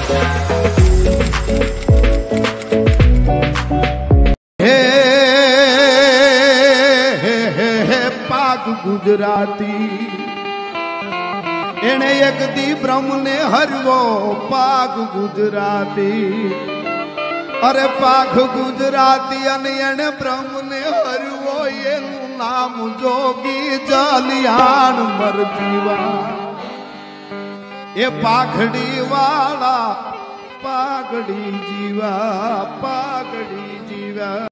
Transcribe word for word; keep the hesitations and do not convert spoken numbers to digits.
गुजराती एने एक दी ब्रह्म ने हरवो पाग गुजराती अरे पाग गुजराती अने एने ब्रह्म ने हरवो ये नाम जोगी जालियान मर जीवा ये पाघड़ी वाला पागड़ी जीवा पागड़ी जीवा।